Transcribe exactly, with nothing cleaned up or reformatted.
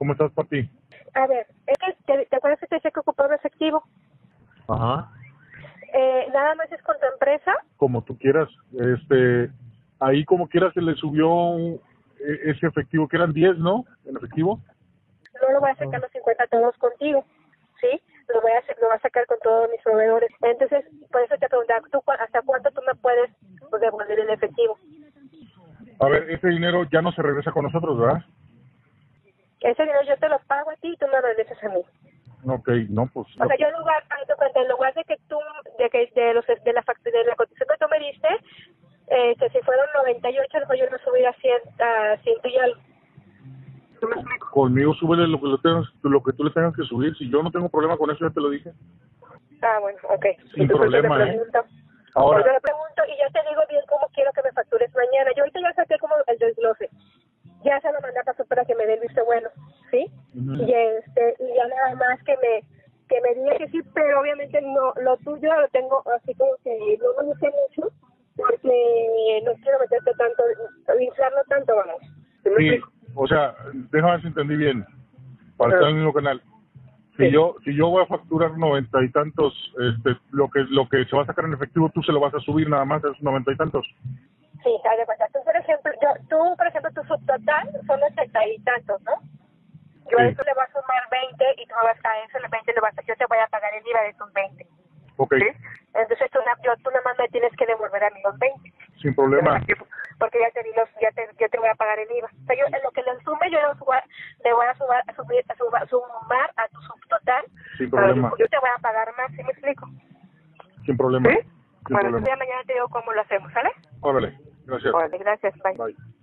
¿Cómo estás, papi? A ver, es que te, ¿te acuerdas que te decía que ocupaba efectivo? Ajá. Eh, nada más es con tu empresa. Como tú quieras. Este, ahí como quieras se le subió un- e- ese efectivo, que eran diez, ¿no? En efectivo. No lo voy a sacar los cincuenta todos contigo, ¿sí? Lo voy a hacer, lo voy a sacar con todos mis proveedores. Entonces, por eso te preguntaba, ¿tú cu- hasta cuánto tú me puedes pues, devolver el efectivo? A ver, ese dinero ya no se regresa con nosotros, ¿verdad? Ese dinero yo te lo pago a ti y tú me lo regresas a mí. Ok, no, pues... O sea, yo en lugar, haz de cuenta, en lugar de que tú, de que de los de la fact- de la cotización que tú me diste, eh, que si fueron noventa y ocho, a lo mejor yo lo subí a cien, a ciento y algo. ¿Tú me explico? Conmigo súbele lo que, lo, tengas, lo que tú le tengas que subir. Si yo no tengo problema con eso, ya te lo dije. Ah, bueno, ok. Sin Entonces, problema, le ¿eh? pregunto, Ahora, ahora le pregunto y ya te digo bien cómo quiero que me factures mañana. Yo ahorita ya saqué como el desglose. Ya se lo mandé a pasar para que me dé el visto bueno, ¿sí? uh-huh. Y este y ya nada más que me que me diga que sí, pero obviamente no, lo tuyo lo tengo así como que no me gusta mucho porque no quiero meterte tanto, inflarlo tanto, vamos. ¿Sí me sí, explico? o sea, déjame ver si entendí bien, para estar en el mismo canal. Si Sí. yo si yo voy a facturar noventa y tantos, este, lo que lo que se va a sacar en efectivo, tú se lo vas a subir nada más a esos noventa y tantos. Sí, haz de cuenta. Tú, por ejemplo, yo, tú, por ejemplo, tu subtotal son ochenta y tantos, ¿no? Yo a Sí. eso le voy a sumar veinte y tú me vas a eso, los veinte le vas a, yo te voy a pagar el I V A de esos veinte. Ok, ¿Sí? Entonces tú, na- yo, tú nada más me tienes que devolver a mí los veinte. sin problema. Porque ya te di los, ya te, yo te voy a pagar el I V A. O sea, yo en lo que le sume, yo le, suba, le voy a, subar, a subir, a suba- sumar a tu subtotal. Sin Pero problema. yo, yo te voy a pagar más, ¿sí me explico? Sin problema. ¿Sí? Sin Bueno, problema. entonces ya mañana te digo cómo lo hacemos, ¿sale? Órale, gracias. Órale, gracias, bye. Bye.